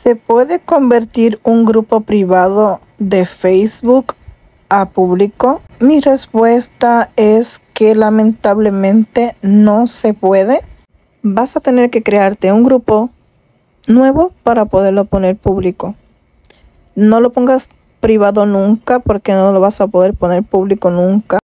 ¿Se puede convertir un grupo privado de Facebook a público? Mi respuesta es que lamentablemente no se puede. Vas a tener que crearte un grupo nuevo para poderlo poner público. No lo pongas privado nunca porque no lo vas a poder poner público nunca.